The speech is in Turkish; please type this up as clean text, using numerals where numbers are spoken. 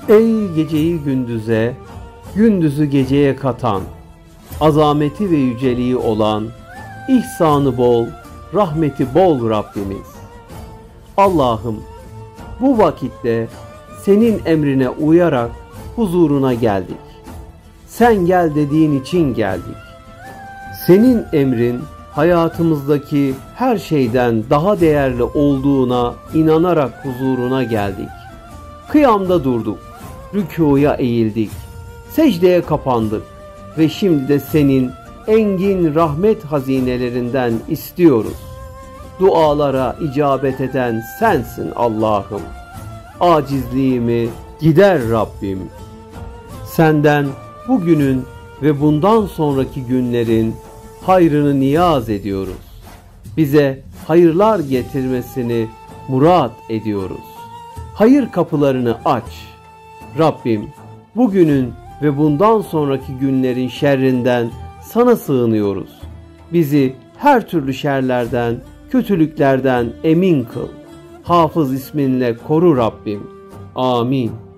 Ey geceyi gündüze, gündüzü geceye katan, azameti ve yüceliği olan, ihsanı bol, rahmeti bol Rabbimiz. Allah'ım, bu vakitte senin emrine uyarak huzuruna geldik. Sen gel dediğin için geldik. Senin emrin hayatımızdaki her şeyden daha değerli olduğuna inanarak huzuruna geldik. Kıyamda durduk, rükûya eğildik, secdeye kapandık ve şimdi de senin engin rahmet hazinelerinden istiyoruz. Dualara icabet eden sensin Allah'ım. Acizliğimi gider Rabbim. Senden bugünün ve bundan sonraki günlerin hayrını niyaz ediyoruz. Bize hayırlar getirmesini murat ediyoruz. Hayır kapılarını aç. Rabbim, bugünün ve bundan sonraki günlerin şerrinden sana sığınıyoruz. Bizi her türlü şerlerden, kötülüklerden emin kıl. Hafız isminle koru Rabbim. Amin.